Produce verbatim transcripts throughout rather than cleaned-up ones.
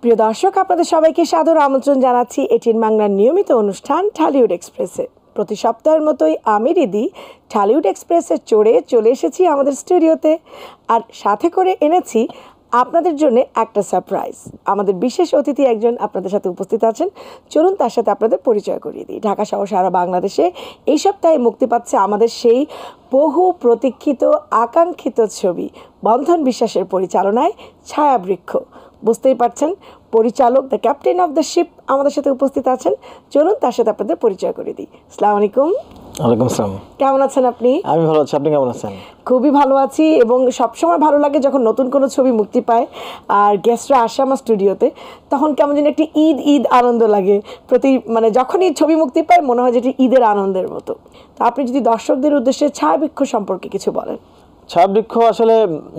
প্রিয় দর্শক, আপনাদের সবাইকে সাদর আমন্ত্রণ জানাচ্ছি এটিএন বাংলার নিয়মিত অনুষ্ঠান ঢালিউড এক্সপ্রেসে। প্রতি সপ্তাহের মতোই আমি রিদি ঢালিউড এক্সপ্রেসে চড়ে চলে এসেছি আমাদের স্টুডিওতে, আর সাথে করে এনেছি আপনাদের জন্য একটা সারপ্রাইজ। আমাদের বিশেষ অতিথি একজন আপনাদের সাথে উপস্থিত আছেন, চলুন তার সাথে আপনাদের পরিচয় করিয়ে দিই। ঢাকা সহ সারা বাংলাদেশে এই সপ্তাহে মুক্তি পাচ্ছে আমাদের সেই বহু প্রতীক্ষিত আকাঙ্ক্ষিত ছবি বন্ধন বিশ্বাসের পরিচালনায় ছায়াবৃক্ষ। বুঝতেই পারছেন, পরিচালক the captain of the ship আমাদের সাথে উপস্থিত আছেন। চলুন তার সাথে আপনাদের পরিচয় করে দিই। আসসালামু আলাইকুম। ওয়ালাইকুম আসসালাম। কেমন আছেন আপনি? আমি ভালো আছি, আপনি কেমন আছেন? খুবই ভালো আছি, এবং সবসময় ভালো লাগে যখন নতুন কোনো ছবি মুক্তি পায় আর গেস্টরা আসে আমার স্টুডিওতে, তখন কেমন যেন একটি ঈদ ঈদ আনন্দ লাগে। প্রতি মানে যখনই ছবি মুক্তি পায় মনে হয় যেটি ঈদের আনন্দের মতো। তো আপনি যদি দর্শকদের উদ্দেশ্যে ছায়াবৃক্ষ সম্পর্কে কিছু বলেন। ছায়াবৃক্ষ আসলে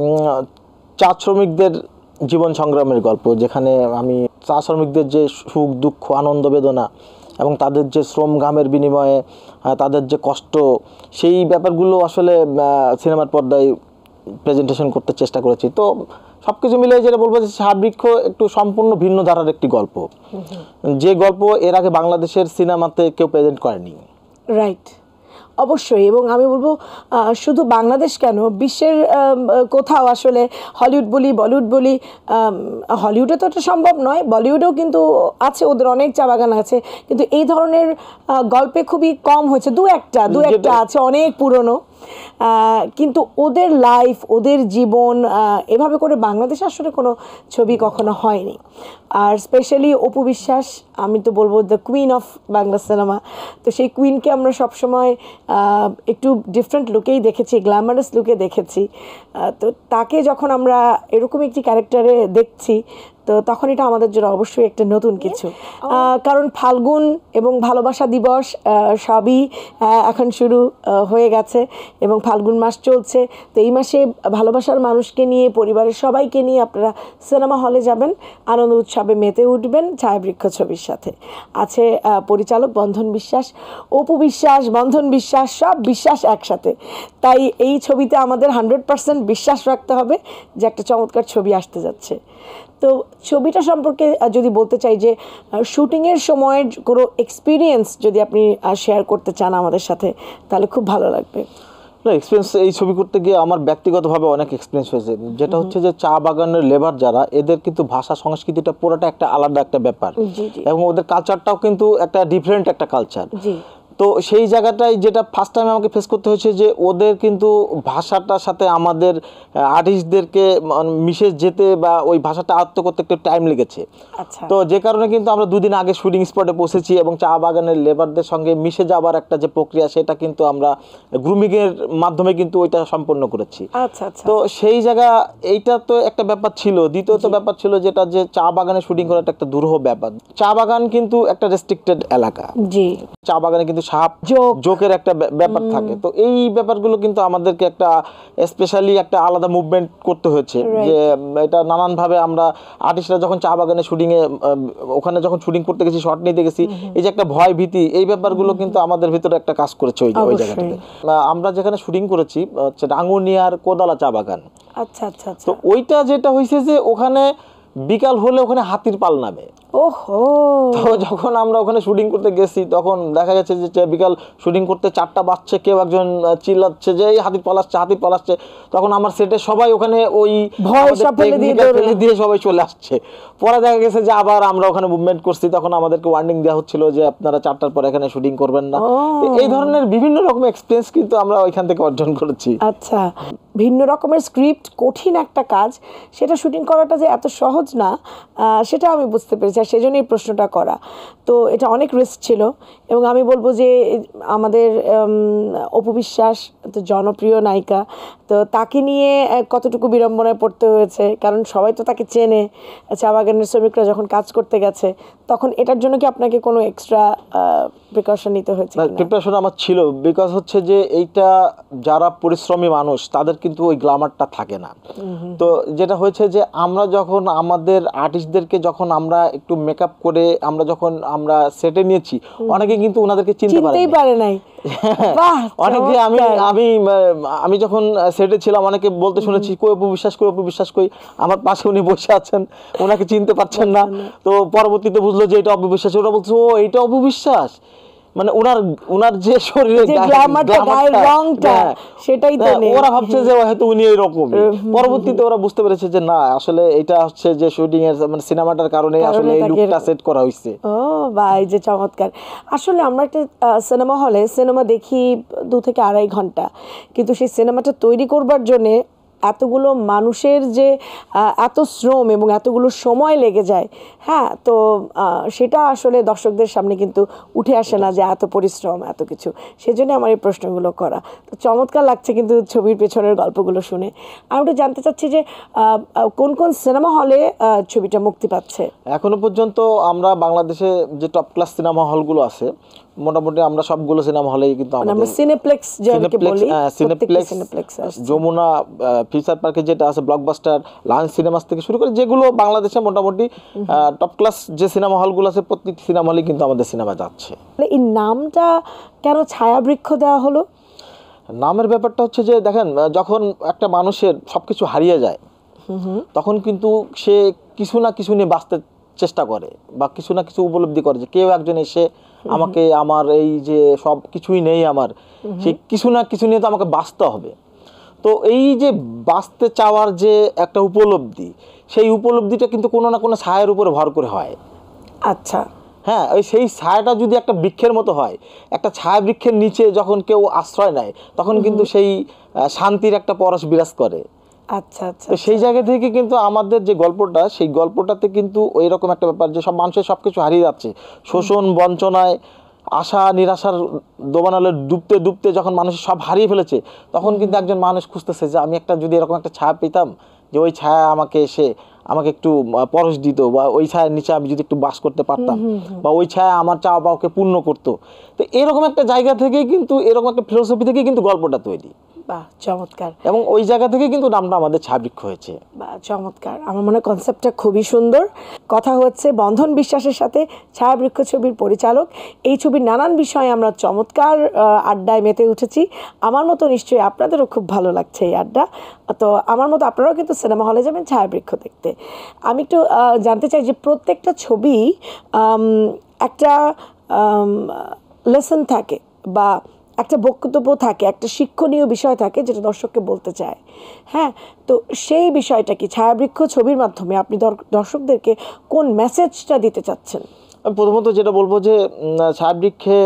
চা শ্রমিকদের জীবন সংগ্রামের গল্প, যেখানে আমি চা শ্রমিকদের যে সুখ দুঃখ আনন্দ বেদনা এবং তাদের যে শ্রম ঘামের বিনিময়ে তাদের যে কষ্ট, সেই ব্যাপারগুলো আসলে সিনেমার পর্দায় প্রেজেন্টেশন করতে চেষ্টা করেছি। তো সব কিছু মিলে যেটা বলবো যে ছায়াবৃক্ষ একটু সম্পূর্ণ ভিন্ন ধারার একটি গল্প, যে গল্প এর আগে বাংলাদেশের সিনেমাতে কেউ প্রেজেন্ট করেনি। রাইট, অবশ্যই। এবং আমি বলবো শুধু বাংলাদেশ কেন, বিশ্বের কোথাও আসলে হলিউড বলি বলিউড বলি, হলিউডে তো এটা সম্ভব নয়, বলিউডেও কিন্তু আছে, ওদের অনেক চা বাগান আছে, কিন্তু এই ধরনের গল্পে খুবই কম হয়েছে। দু একটা দু একটা আছে অনেক পুরনো, কিন্তু ওদের লাইফ ওদের জীবন এভাবে করে বাংলাদেশে আসলে কোনো ছবি কখনো হয়নি। আর স্পেশালি অপু বিশ্বাস, আমি তো বলবো the queen of Bangla cinema. তো সেই কুইনকে আমরা সবসময় একটু ডিফারেন্ট লুকেই দেখেছি, গ্ল্যামারাস লুকে দেখেছি। তো তাকে যখন আমরা এরকম একটি ক্যারেক্টারে দেখছি, তো তখন এটা আমাদের জন্য অবশ্যই একটা নতুন কিছু। কারণ ফাল্গুন এবং ভালোবাসা দিবস সবই এখন শুরু হয়ে গেছে এবং ফাল্গুন মাস চলছে। তো এই মাসে ভালোবাসার মানুষকে নিয়ে, পরিবারের সবাইকে নিয়ে আপনারা সিনেমা হলে যাবেন, আনন্দ উৎসবে মেতে উঠবেন ছায়াবৃক্ষ ছবির সাথে। আছে পরিচালক বন্ধন বিশ্বাস, অপু বিশ্বাস, বন্ধন বিশ্বাস, সব বিশ্বাস একসাথে। তাই এই ছবিতে আমাদের হান্ড্রেড পার্সেন্ট বিশ্বাস রাখতে হবে যে একটা চমৎকার ছবি আসতে যাচ্ছে। তো ছবিটা সম্পর্কে যদি বলতে চাই যে শুটিংয়ের সময়ের কোনো এক্সপিরিয়েন্স যদি আপনি শেয়ার করতে চান আমাদের সাথে, তাহলে খুব ভালো লাগবে। না, এক্সপিরিয়েন্স এই ছবি করতে গিয়ে আমার ব্যক্তিগতভাবে অনেক এক্সপিরিয়েন্স হয়েছে। যেটা হচ্ছে যে চা বাগানের লেবার যারা, এদের কিন্তু ভাষা সংস্কৃতিটা পুরোটা একটা আলাদা একটা ব্যাপার, এবং ওদের কালচারটাও কিন্তু একটা ডিফারেন্ট একটা কালচার। তো সেই জায়গাটায় যেটা ফার্স্ট টাইম আমাকে ফেস করতে হয়েছে যে ওদের কিন্তু ভাষাটার সাথে আমাদের আর্টিস্টদেরকে মিশে যেতে বা ওই ভাষাটা আয়ত্ত করতে একটু টাইম লেগেছে। তো যে কারণে কিন্তু আমরা দুদিন আগে শুটিং স্পটে পৌঁছেছি এবং চা বাগানের লেবারদের সঙ্গে মিশে যাওয়ার একটা যে প্রক্রিয়া, সেটা কিন্তু আমরা গ্রুমিংয়ের মাধ্যমে কিন্তু ওইটা সম্পন্ন করেছি। তো সেই জায়গা এইটা তো একটা ব্যাপার ছিল। দ্বিতীয়ত ব্যাপার ছিল যেটা যে চা বাগানে শুটিং করাটা একটা দুরূহ ব্যাপার। চা বাগান কিন্তু একটা রেস্ট্রিক্টেড এলাকা, চা বাগানে কিন্তু সাপ জোকের একটা ব্যাপার থাকে। তো এই ব্যাপারগুলো কিন্তু আমাদেরকে একটা স্পেশালি একটা আলাদা মুভমেন্ট করতে হয়েছে, যে এটা নানানভাবে আমরা আর্টিস্টরা যখন চা বাগানে শুটিং এ ওখানে যখন শুটিং করতে গেছি, শর্ট নিতে গেছি, এই যে একটা ভয় ভীতি, এই ব্যাপারগুলো কিন্তু আমাদের ভিতরে একটা কাজ করেছে ওই ওই জায়গাটাতে। আমরা যেখানে শুটিং করেছি হচ্ছে রাঙ্গুনিয়ার কোদালা চা বাগান। আচ্ছা আচ্ছা। তো ওইটা যেটা হয়েছে যে ওখানে বিকাল হলে ওখানে হাতির পাল নামে। ওহো। তো যখন আমরা ওখানে শুটিং করতে গেছি, তখন দেখা গেছে যে বিকাল শুটিং করতে চারটা বাজছে, কেউ একজন চিল্লাচ্ছে যে এই হাতির পাল আসছে, হাতির পাল আসছে। তখন আমার সেটে সবাই ওখানে ওই ভয় ফেলে দিয়ে সবাই চলে আসছে। পরে দেখা গেছে যে আবার আমরা ওখানে মুভমেন্ট করছি, তখন আমাদেরকে ওয়ার্নিং দেওয়া হচ্ছিল যে আপনারা চারটার পর এখানে শুটিং করবেন না। এই ধরনের বিভিন্ন রকম এক্সপিরিয়েন্স কিন্তু আমরা ওইখান থেকে অর্জন করেছি। আচ্ছা, ভিন্ন রকমের স্ক্রিপ্ট, কঠিন একটা কাজ, সেটা শুটিং করাটা যে এত সহজ না সেটা আমি বুঝতে পেরেছি, আর সেজন্যই এই প্রশ্নটা করা। তো এটা অনেক রিস্ক ছিল, এবং আমি বলবো যে আমাদের অপু বিশ্বাস তো জনপ্রিয় নায়িকা, তো তাকে নিয়ে কতটুকু বিড়ম্বনায় পড়তে হয়েছে, কারণ সবাই তো তাকে চেনে। চা বাগানের শ্রমিকরা যখন কাজ করতে গেছে, তখন এটার জন্য কি আপনাকে কোনো এক্সট্রা প্রিকশন নিতে হয়েছে? প্রিপারেশন আমার ছিল, বিকজ হচ্ছে যে এইটা যারা পরিশ্রমী মানুষ তাদের কিন্তু ওই গ্ল্যামারটা থাকে না। তো যেটা হয়েছে যে আমরা যখন আমাদের আর্টিস্টদেরকে যখন আমরা একটু একটু মেকআপ করে আমরা যখন আমরা সেটে নিয়েছি, অনেকে কিন্তু ওনাদেরকে চিনতে পারে নাই। অনেকে আমি আমি আমি যখন সেটে ছিলাম অনেকে বলতে শুনেছি, কই অপু বিশ্বাস, কই অপু বিশ্বাস, কই আমার পাশে উনি বসে আছেন, ওনাকে চিনতে পারছেন না। তো পরবর্তীতে বুঝলো যে এটা অপু বিশ্বাস। ওরা বলছে ও এটা অপু বিশ্বাস, মানে ওনার ওনার যে শরীরে সেটাই তো ওরা ভাবছে যে হয়তো উনি এইরকম। পরবর্তীতে ওরা বুঝতে পেরেছে যে না, আসলে এটা হচ্ছে যে শুটিং এর মানে সিনেমাটার কারণে আসলে এই লুকটা সেট করা হয়েছে। ও ভাই, যে চমৎকার। আসলে আমরা একটা সিনেমা হলে সিনেমা দেখি দু থেকে আড়াই ঘন্টা, কিন্তু সেই সিনেমাটা তৈরি করবার জন্য এতগুলো মানুষের যে এত শ্রম এবং এতগুলো সময় লেগে যায়, হ্যাঁ, তো সেটা আসলে দর্শকদের সামনে কিন্তু উঠে আসে না যে এত পরিশ্রম এত কিছু। সেজন্য আমার এই প্রশ্নগুলো করা। তো চমৎকার লাগছে কিন্তু ছবির পেছনের গল্পগুলো শুনে। আমি একটু জানতে চাচ্ছি যে কোন কোন সিনেমা হলে ছবিটা মুক্তি পাচ্ছে? এখনো পর্যন্ত আমরা বাংলাদেশে যে টপ ক্লাস সিনেমা হলগুলো আছে, মোটামুটি আমরা সবগুলো সিনেমা হলেই কিন্তু আমাদের সিনেপ্লেক্স, যেটাকে বলি সিনেপ্লেক্স, যমুনা ফিউচার পার্কে যেটা আছে, ব্লকবাস্টার, লায়ন্স সিনেমাস থেকে শুরু করে যেগুলো বাংলাদেশে মোটামুটি টপ ক্লাস যে সিনেমা হলগুলো আছে, প্রত্যেকটি সিনেমা হলেই কিন্তু আমাদের সিনেমা যাচ্ছে। এই নামটা কেন ছায়াবৃক্ষ দেওয়া হলো? নামের ব্যাপারটা হচ্ছে যে দেখেন, যখন একটা মানুষের সবকিছু হারিয়ে যায় তখন কিন্তু সে কিছু না কিছু নিয়ে বাঁচতে চেষ্টা করে বা কিছু না কিছু উপলব্ধি করে যে কেউ একজন এসে আমাকে, আমার এই যে সব কিছুই নেই আমার, সেই কিছু না কিছু নিয়ে তো আমাকে বাঁচতে হবে। তো এই যে বাঁচতে চাওয়ার যে একটা উপলব্ধি, সেই উপলব্ধিটা কিন্তু কোনো না কোনো ছায়ার উপরে ভর করে হয়। আচ্ছা, হ্যাঁ, ওই সেই ছায়াটা যদি একটা বৃক্ষের মতো হয়, একটা ছায়া বৃক্ষের নিচে যখন কেউ আশ্রয় নেয় তখন কিন্তু সেই শান্তির একটা পরশ বিরাজ করে। আচ্ছা আচ্ছা। তো সেই জায়গা থেকে কিন্তু আমাদের যে গল্পটা, সেই গল্পটাতে কিন্তু ওই রকম একটা ব্যাপার যে সব মানুষের সব কিছু হারিয়ে যাচ্ছে, শোষণ বঞ্চনায়, আশা নিরাশার দোবানালে ডুবতে ডুবতে যখন মানুষ সব হারিয়ে ফেলেছে, তখন কিন্তু একজন মানুষ খুঁজতেছে যে আমি একটা যদি এরকম একটা ছায়া পেতাম, যে ওই ছায়া আমাকে এসে আমাকে একটু পরশ দিত, বা ওই ছায়ার নিচে আমি যদি একটু বাস করতে পারতাম, বা ওই ছায়া আমার চাওয়া পাওয়াকে পূর্ণ করতো। তো এরকম একটা জায়গা থেকেই কিন্তু, এরকম একটা ফিলোসফি থেকেই কিন্তু গল্পটা তৈরি। বাহ, চমৎকার। এবং ওই জায়গা থেকে কিন্তু নামটা আমাদের ছায়াবৃক্ষ হয়েছে। বাহ, চমৎকার। আমার মনে হয় কনসেপ্টটা খুবই সুন্দর। কথা হচ্ছে বন্ধন বিশ্বাসের সাথে, ছায়াবৃক্ষ ছবির পরিচালক। এই ছবির নানান বিষয়ে আমরা চমৎকার আড্ডায় মেতে উঠেছি। আমার মতো নিশ্চয়ই আপনাদেরও খুব ভালো লাগছে এই আড্ডা। তো আমার মতো আপনারাও কিন্তু সিনেমা হলে যাবেন ছায়াবৃক্ষ দেখতে। আমি একটু জানতে চাই যে প্রত্যেকটা ছবি একটা লেসন থাকে বা একটা বক্তব্য থাকে, একটা শিক্ষণীয় বিষয় থাকে যেটা দর্শককে বলতে চায়, হ্যাঁ, তো সেই বিষয়টা কি ছায়াবৃক্ষ ছবির মাধ্যমে আপনি দর্শকদেরকে কোন মেসেজটা দিতে চাচ্ছেন? আমি প্রথমত যেটা বলবো যে ছায়াবৃক্ষে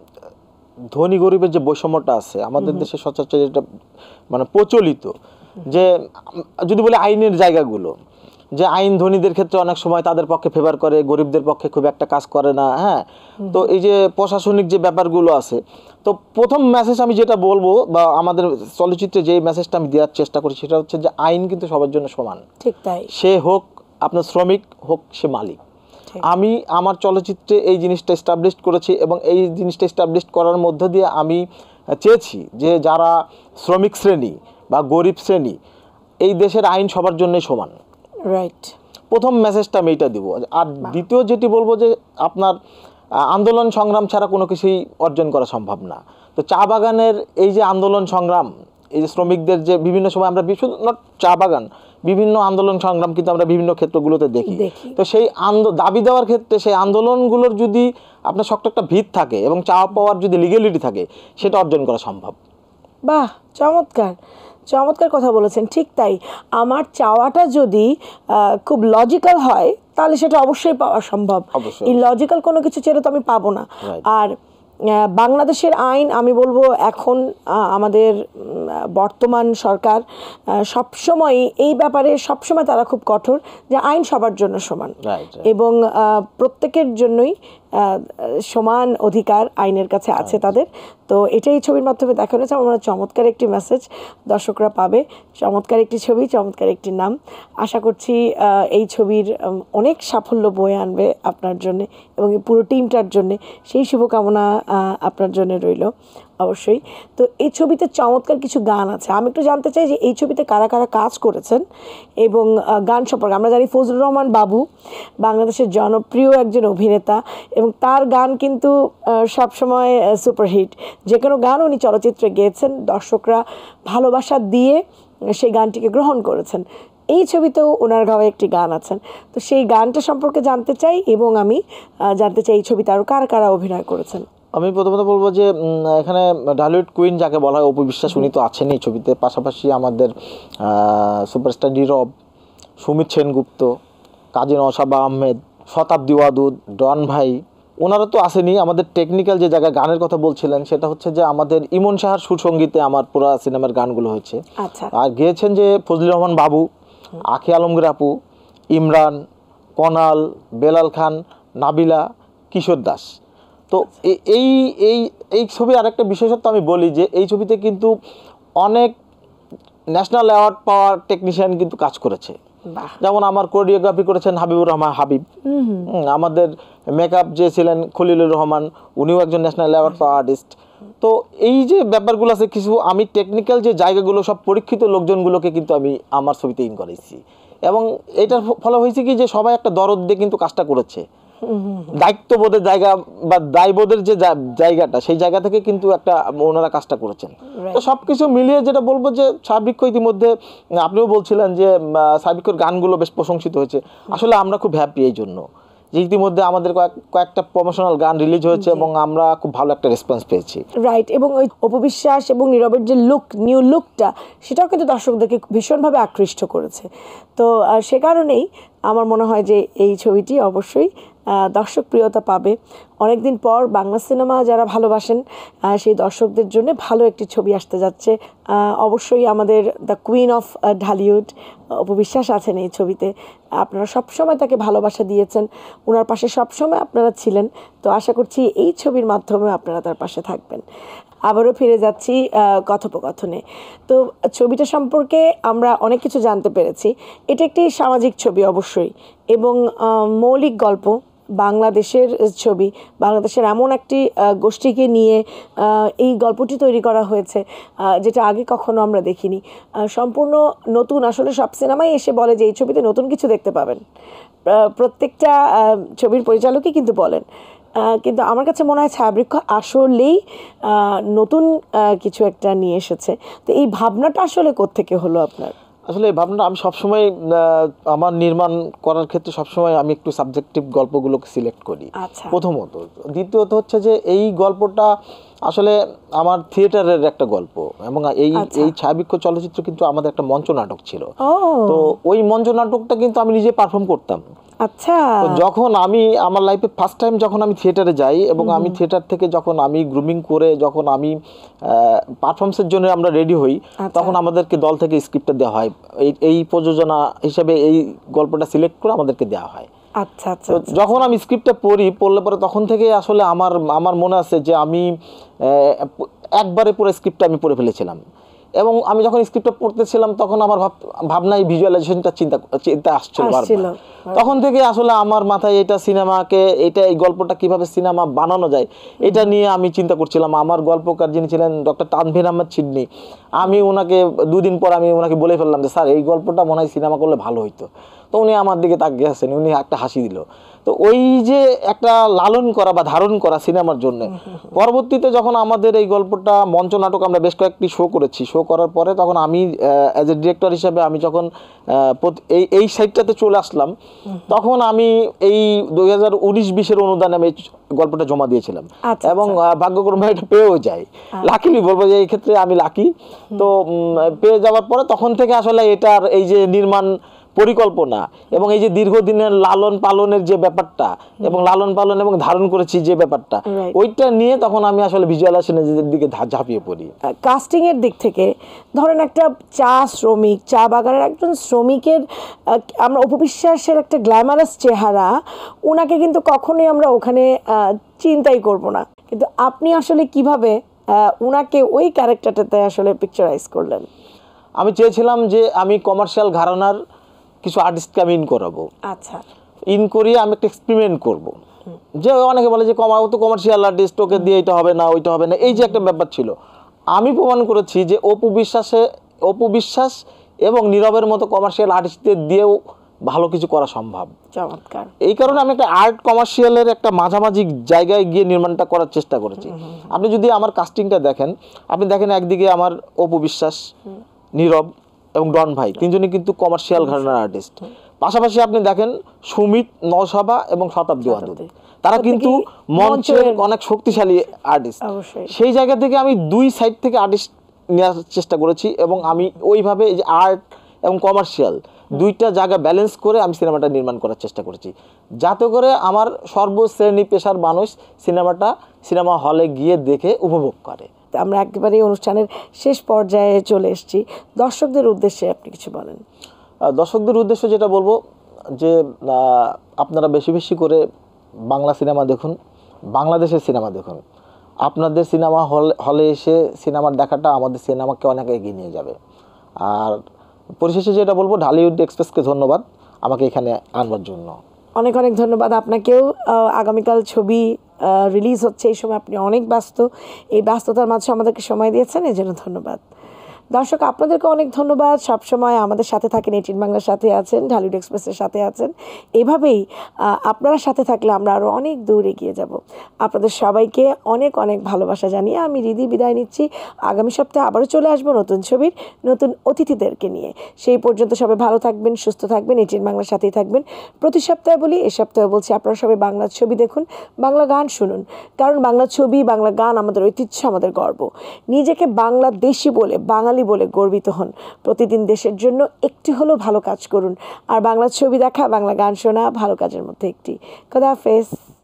ধনী গরিবের যে বৈষম্যটা আছে আমাদের দেশে সচরাচর যেটা মানে প্রচলিত, যে যদি বলি আইনের জায়গাগুলো, যে আইন ধনীদের ক্ষেত্রে অনেক সময় তাদের পক্ষে ফেভার করে, গরিবদের পক্ষে খুব একটা কাজ করে না, হ্যাঁ, তো এই যে প্রশাসনিক যে ব্যাপারগুলো আছে, তো প্রথম মেসেজ আমি যেটা বলবো বা আমাদের চলচ্চিত্রে যে মেসেজটা আমি দেওয়ার চেষ্টা করি সেটা হচ্ছে যে আইন কিন্তু সবার জন্য সমান। ঠিক তাই। সে হোক আপনার শ্রমিক, হোক সে মালিক। আমি আমার চলচ্চিত্রে এই জিনিসটা এস্টাবলিশ করেছি এবং এই জিনিসটা এস্টাবলিশ করার মধ্য দিয়ে আমি চেয়েছি যে যারা শ্রমিক শ্রেণী বা গরিব শ্রেণী, এই দেশের আইন সবার জন্যই সমান। রাইট, প্রথম মেসেজটা আমি এইটা দিব। আর দ্বিতীয় যেটি বলবো যে আপনার আন্দোলন সংগ্রাম ছাড়া কোনো কিছুই অর্জন করা সম্ভব না। তো চা বাগানের এই যে আন্দোলন সংগ্রাম, এই যে শ্রমিকদের যে বিভিন্ন সময় আমরা শুধু নট চা বাগান, বিভিন্ন আন্দোলন সংগ্রাম কিন্তু আমরা বিভিন্ন ক্ষেত্রগুলোতে দেখি। তো সেই দাবি দেওয়ার ক্ষেত্রে সেই আন্দোলনগুলোর যদি আপনার শক্ত একটা ভিত থাকে এবং চাওয়া পাওয়ার যদি লিগ্যালিটি থাকে, সেটা অর্জন করা সম্ভব। বাহ, চমৎকার চমৎকার কথা বলেছেন। ঠিক তাই, আমার চাওয়াটা যদি খুব লজিক্যাল হয় তাহলে সেটা অবশ্যই পাওয়া সম্ভব। এই লজিক্যাল কোনো কিছু ছেড়ে তো আমি পাবো না। আর বাংলাদেশের আইন আমি বলবো এখন আমাদের বর্তমান সরকার সবসময় এই ব্যাপারে সবসময় তারা খুব কঠোর যে আইন সবার জন্য সমান এবং প্রত্যেকের জন্যই সমান অধিকার আইনের কাছে আছে তাদের। তো এটাই ছবির মাধ্যমে দেখানো হয়েছে। আমার চমৎকার একটি মেসেজ দর্শকরা পাবে, চমৎকার একটি ছবি, চমৎকার একটি নাম। আশা করছি এই ছবির অনেক সাফল্য বয়ে আনবে আপনার জন্য এবং এই পুরো টিমটার জন্য। সেই শুভকামনা আপনার জন্য রইল। অবশ্যই। তো এই ছবিতে চমৎকার কিছু গান আছে, আমি একটু জানতে চাই যে এই ছবিতে কারা কারা কাজ করেছেন এবং গান সম্পর্কে। আমরা জানি ফজলুর রহমান বাবু বাংলাদেশের জনপ্রিয় একজন অভিনেতা এবং তার গান কিন্তু সবসময় সুপারহিট, যে কোনো গান উনি চলচ্চিত্রে গেয়েছেন, দর্শকরা ভালোবাসা দিয়ে সেই গানটিকে গ্রহণ করেছেন। এই ছবিতেও ওনার গাওয়া একটি গান আছেন, তো সেই গানটা সম্পর্কে জানতে চাই এবং আমি জানতে চাই এই ছবিতে আরও কারা কারা অভিনয় করেছেন। আমি প্রথমত বলবো যে এখানে ঢালিউড কুইন যাকে বলা হয় অপু বিশ্বাস, উনি তো আছেন এই ছবিতে, পাশাপাশি আমাদের সুপারস্টার নীরব, সুমিত সেনগুপ্ত, কাজী নওশাবা আহমেদ, শতাব্দী ওয়াদুদ, ডন ভাই, ওনারা তো আসেনি। আমাদের টেকনিক্যাল যে জায়গায় গানের কথা বলছিলেন সেটা হচ্ছে যে আমাদের ইমন সাহার সুরসঙ্গীতে আমার পুরা সিনেমার গানগুলো হয়েছে। আর গেয়েছেন যে ফজলুর রহমান বাবু, আখি আলমগীর আপু, ইমরান, কনাল, বেলাল খান, নাবিলা, কিশোর দাস। তো এই এই এই ছবির আরেকটা বিশেষত্ব আমি বলি যে এই ছবিতে কিন্তু অনেক ন্যাশনাল অ্যাওয়ার্ড পাওয়ার টেকনিশিয়ান কিন্তু কাজ করেছে। যেমন আমার কোরিওগ্রাফি করেছেন হাবিবুর রহমান হাবিব, আমাদের মেকআপ যে ছিলেন খলিলুর রহমান, উনিও একজন ন্যাশনাল অ্যাওয়ার্ড পাওয়া আর্টিস্ট। তো এই যে ব্যাপারগুলো আছে, কিছু আমি টেকনিক্যাল যে জায়গাগুলো সব পরীক্ষিত লোকজনগুলোকে কিন্তু আমি আমার ছবিতে ইন করেছি এবং এটার ফলে হয়েছে কি যে সবাই একটা দরদ দিয়ে কিন্তু কাজটা করেছে। দায়িত্ববোধের জায়গা বা দায়বোধের যে জায়গাটা, সেই জায়গা থেকে কিন্তু একটা ওনারা কাজটা করেছেন। তো সবকিছু মিলিয়ে যেটা বলবো যে সাবিক্য, ইতিমধ্যে আপনিও বলছিলেন যে সাবিক্যর গানগুলো বেশ প্রশংসিত হয়েছে, আসলে আমরা খুব হ্যাপি এই জন্য যে ইতিমধ্যে আমাদের কয়েকটা প্রমোশনাল গান রিলিজ হয়েছে এবং আমরা খুব ভালো একটা রেসপন্স পেয়েছি। রাইট, এবং ওই অপু বিশ্বাস এবং নীরবের যে লুক, নিউ লুকটা, সেটাও কিন্তু দর্শকদেরকে ভীষণভাবে আকৃষ্ট করেছে। তো সে কারণেই আমার মনে হয় যে এই ছবিটি অবশ্যই দর্শক প্রিয়তা পাবে। অনেকদিন পর বাংলা সিনেমা যারা ভালোবাসেন সেই দর্শকদের জন্য ভালো একটি ছবি আসতে যাচ্ছে। অবশ্যই আমাদের the queen of Dhallywood Apu Biswas আছেন এই ছবিতে। আপনারা সবসময় তাকে ভালোবাসা দিয়েছেন, ওনার পাশে সবসময় আপনারা ছিলেন। তো আশা করছি এই ছবির মাধ্যমে আপনারা তার পাশে থাকবেন। আবারও ফিরে যাচ্ছি কথোপকথনে। তো ছবিটা সম্পর্কে আমরা অনেক কিছু জানতে পেরেছি। এটা একটি সামাজিক ছবি অবশ্যই এবং মৌলিক গল্প, বাংলাদেশের ছবি, বাংলাদেশের এমন একটি গোষ্ঠীকে নিয়ে এই গল্পটি তৈরি করা হয়েছে যেটা আগে কখনো আমরা দেখিনি। সম্পূর্ণ নতুন, আসলে সব সিনেমাই এসে বলে যে এই ছবিতে নতুন কিছু দেখতে পাবেন, প্রত্যেকটা ছবির পরিচালকই কিন্তু বলেন, কিন্তু আমার কাছে মনে হয় ছায়াবৃক্ষ আসলেই নতুন কিছু একটা নিয়ে এসেছে। তো এই ভাবনাটা আসলে কোত্থেকে হলো আপনার? আসলে এই ভাবনাটা আমি সবসময় আমার নির্মাণ করার ক্ষেত্রে সবসময় আমি একটু সাবজেক্টিভ গল্পগুলোকে সিলেক্ট করি প্রথমত। দ্বিতীয়ত হচ্ছে যে এই গল্পটা আসলে আমার থিয়েটারের একটা গল্প এবং এই এই ছায়াবৃক্ষ চলচ্চিত্র কিন্তু আমাদের একটা মঞ্চ নাটক ছিল। তো ওই মঞ্চ নাটকটা কিন্তু আমি নিজে পারফর্ম করতাম। আচ্ছা, যখন আমি আমার লাইফে ফার্স্ট টাইম যখন আমি থিয়েটারে যাই এবং আমি থিয়েটার থেকে যখন আমি গ্রুমিং করে যখন আমি পারফরমেন্সের জন্য আমরা রেডি হই, তখন আমাদেরকে দল থেকে স্ক্রিপ্টটা দেওয়া হয়, এই এই প্রযোজনা হিসাবে এই গল্পটা সিলেক্ট করে আমাদেরকে দেওয়া হয়। আচ্ছা আচ্ছা, যখন আমি স্ক্রিপ্টটা পড়ি, পড়লে পরে তখন থেকে আসলে আমার আমার মনে আছে যে আমি একবারে পুরো স্ক্রিপ্টটা আমি পড়ে ফেলেছিলাম এবং আমি যখন স্ক্রিপ্টটা পড়তেছিলাম তখন আমার ভাব ভাবনায় ভিজুয়ালাইজেশনটা চিন্তা চিন্তা আসছিল বারবার। তখন থেকে আসলে আমার মাথায় এটা সিনেমাকে, এটা এই গল্পটা কিভাবে সিনেমা বানানো যায় এটা নিয়ে আমি চিন্তা করছিলাম। আমার গল্পকার যিনি ছিলেন ডক্টর তানভীর আহমেদ সিডনি, আমি ওনাকে দুদিন পর আমি ওনাকে বলে ফেললাম যে স্যার এই গল্পটা মনে হয় সিনেমা করলে ভালো হইতো। তো উনি আমার দিকে তাকিয়ে আছেন, উনি একটা হাসি দিল। তো ওই যে একটা লালন করা বা ধারণ করা সিনেমার জন্য, পরবর্তীতে যখন আমাদের এই গল্পটা মঞ্চ নাটক আমরা বেশ কয়েকটি শো করেছি, শো করার পরে তখন আমি অ্যাজ এ ডিরেক্টর হিসেবে আমি যখন এই এই সাইডটাতে চলে আসলাম, তখন আমি এই দুই হাজার উনিশ বিশের অনুদানে আমি গল্পটা জমা দিয়েছিলাম এবং ভাগ্যক্রমে এটা পেয়েও যাই। লাকিলি বলবো যে এই ক্ষেত্রে আমি লাকি। তো পেয়ে যাওয়ার পরে তখন থেকে আসলে এটার এই যে নির্মাণ পরিকল্পনা এবং এই যে দীর্ঘদিনের লালন পালনের যে ব্যাপারটা এবং লালন পালন এবং ধারণ করেছি যে ব্যাপারটা, ওইটা নিয়ে তখন আমি আসলে ভিজুয়ালাইজেশনের দিকে ঝাঁপিয়ে পড়ি। কাস্টিং এর দিক থেকে ধরেন একটা চা শ্রমিক, চা বাগানের একজন শ্রমিকের আমরা অপু বিশ্বাসের একটা গ্ল্যামারাস চেহারা, ওনাকে কিন্তু কখনোই আমরা ওখানে চিন্তাই করব না, কিন্তু আপনি আসলে কিভাবে ওনাকে ওই ক্যারেক্টারটাতে আসলে পিকচারাইজ করলেন? আমি চেয়েছিলাম যে আমি কমার্শিয়াল ঘরানার কিছু আর্টিস্টকে আমি ইন করাবো। আচ্ছা, ইন করিয়ে আমি একটা এক্সপেরিমেন্ট করব যে অনেকে বলে যে কমাও তো কমার্শিয়াল আর্টিস্ট, ওকে দিয়ে এটা হবে না ওইটা হবে না, এই যে একটা ব্যাপার ছিল। আমি প্রমাণ করেছি যে অপু বিশ্বাসে অপু বিশ্বাস এবং নীরবের মতো কমার্শিয়াল আর্টিস্টদের দিয়েও ভালো কিছু করা সম্ভব। চমৎকার। এই কারণে আমি একটা আর্ট কমার্শিয়ালের একটা মাঝামাঝি জায়গায় গিয়ে নির্মাণটা করার চেষ্টা করেছি। আপনি যদি আমার কাস্টিংটা দেখেন, আপনি দেখেন একদিকে আমার অপু বিশ্বাস, নীরব এবং ডন ভাই তিনজনই কিন্তু কমার্শিয়াল ঘরানার আর্টিস্ট। পাশাপাশি আপনি দেখেন সুমিত, নওশাবা এবং শতাব্দী ওয়াদুদ, তারা কিন্তু মঞ্চের অনেক শক্তিশালী আর্টিস্ট। সেই জায়গা থেকে আমি দুই সাইড থেকে আর্টিস্ট নেওয়ার চেষ্টা করেছি এবং আমি ওইভাবে এই যে আর্ট এবং কমার্শিয়াল দুইটা জায়গা ব্যালেন্স করে আমি সিনেমাটা নির্মাণ করার চেষ্টা করেছি, যাতে করে আমার সর্বশ্রেণী পেশার মানুষ সিনেমাটা সিনেমা হলে গিয়ে দেখে উপভোগ করে। আমরা একেবারে অনুষ্ঠানের শেষ পর্যায়ে চলে এসেছি, দর্শকদের উদ্দেশ্যে আপনি কিছু বলেন। দর্শকদের উদ্দেশ্যে যেটা বলবো যে আপনারা বেশি বেশি করে বাংলা সিনেমা দেখুন, বাংলাদেশের সিনেমা দেখুন। আপনাদের সিনেমা হল হলে এসে সিনেমার দেখাটা আমাদের সিনেমাকে অনেক এগিয়ে নিয়ে যাবে। আর পরিশেষে যেটা বলবো, ঢালিউড এক্সপ্রেসকে ধন্যবাদ আমাকে এখানে আনবার জন্য। অনেক অনেক ধন্যবাদ আপনাকেও। আগামীকাল ছবি রিলিজ হচ্ছে, এই সময় আপনি অনেক ব্যস্ত, এই ব্যস্ততার মাঝে আমাদেরকে সময় দিয়েছেন, এই জন্য ধন্যবাদ। দর্শক আপনাদেরকে অনেক ধন্যবাদ, সবসময় আমাদের সাথে থাকেন, এটিএন বাংলার সাথে আছেন, ঢালিউড এক্সপ্রেসের সাথে আছেন। এভাবেই আপনারা সাথে থাকলে আমরা আরও অনেক দূর এগিয়ে যাব। আপনাদের সবাইকে অনেক অনেক ভালোবাসা জানিয়ে আমি রিদি বিদায় নিচ্ছি। আগামী সপ্তাহে আবারও চলে আসবো নতুন ছবির নতুন অতিথিদেরকে নিয়ে। সেই পর্যন্ত সবাই ভালো থাকবেন, সুস্থ থাকবেন, এটিএন বাংলার সাথেই থাকবেন। প্রতি সপ্তাহে বলি, এ সপ্তাহে বলছি, আপনারা সবাই বাংলা ছবি দেখুন, বাংলা গান শুনুন, কারণ বাংলা ছবি, বাংলা গান আমাদের ঐতিহ্য, আমাদের গর্ব। নিজেকে বাংলাদেশি বলে, বাঙালি বলে গর্বিত হন। প্রতিদিন দেশের জন্য একটি হলেও ভালো কাজ করুন। আর বাংলা ছবি দেখা, বাংলা গান শোনা ভালো কাজের মধ্যে একটি। খোদা হাফেজ।